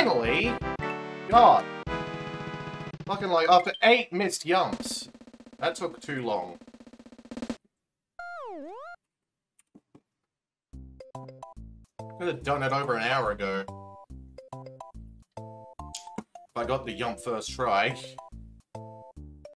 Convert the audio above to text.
finally! God. Fucking like, after 8 missed jumps. That took too long. Could have done it over an hour ago. If I got the jump first try.